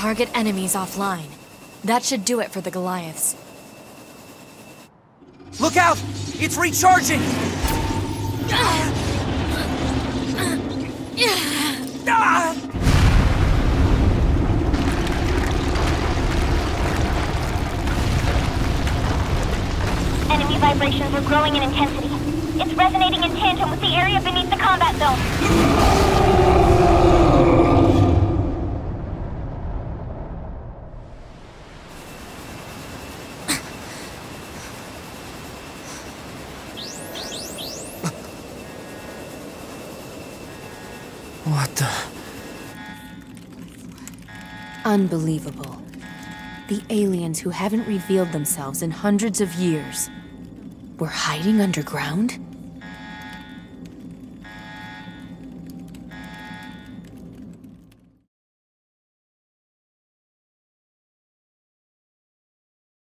Target enemies offline. That should do it for the Goliaths. Look out! It's recharging! Ah! Enemy vibrations are growing in intensity. It's resonating in tandem with the area beneath the combat zone. What the... Unbelievable. The aliens who haven't revealed themselves in hundreds of years were hiding underground?